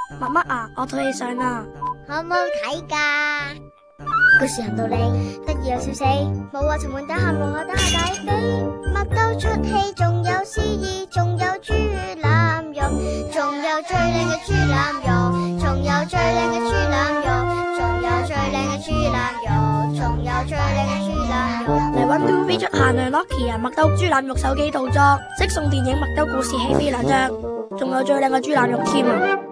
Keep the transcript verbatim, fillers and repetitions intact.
乜乜啊，我套戲上啦， 好唔好睇噶？故事行到你得意有笑死，冇話沉悶打喊路，我打下大飛，乜都出戲，仲有詩意，仲有豬腩肉，仲有最靚嘅豬腩肉，仲有最靚嘅豬腩肉，仲有最靚嘅豬腩肉，仲有最靚嘅豬腩肉。 嚟搵 Two V 出限量 Lucky 啊！麥兜豬腩肉手機套裝，即送電影麥兜故事戲飛兩張，仲有最靚嘅豬腩肉添啊！